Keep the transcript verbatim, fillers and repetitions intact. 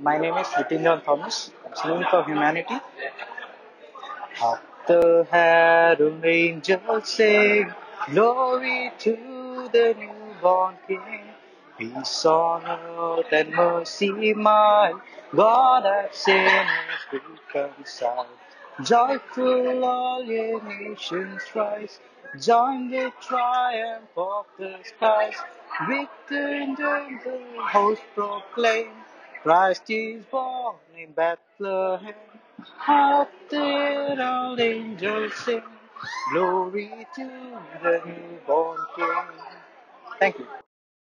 My name is Nitin John Thomas. I'm singing for humanity. Hark the herald angels sing, glory to the newborn King. Peace on earth and mercy mild, God hath sinners reconciled. Joyful all ye nations rise, join the triumph of the skies. Victor in the host proclaim, Christ is born in Bethlehem. Hark the herald angels sing, glory to the newborn King. Thank you.